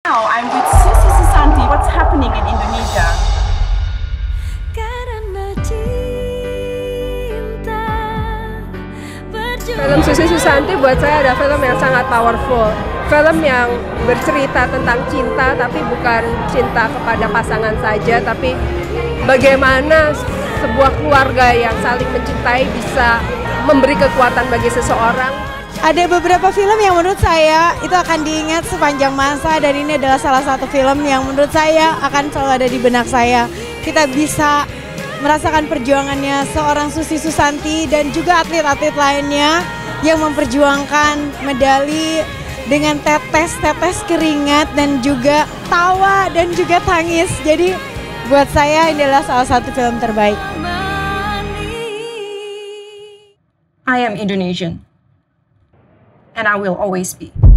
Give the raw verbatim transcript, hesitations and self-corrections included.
Now I'm with Susi Susanti. What's happening in Indonesia? Film Susi Susanti buat saya ada film yang sangat powerful. Film yang bercerita tentang cinta, tapi bukan cinta kepada pasangan saja, tapi bagaimana sebuah keluarga yang saling mencintai bisa memberi kekuatan bagi seseorang. Ada beberapa film yang menurut saya itu akan diingat sepanjang masa, dan ini adalah salah satu film yang menurut saya akan selalu ada di benak saya. Kita bisa merasakan perjuangannya seorang Susi Susanti dan juga atlet-atlet lainnya yang memperjuangkan medali dengan tetes-tetes keringat dan juga tawa dan juga tangis. Jadi buat saya ini adalah salah satu film terbaik. I am Indonesian, and I will always be.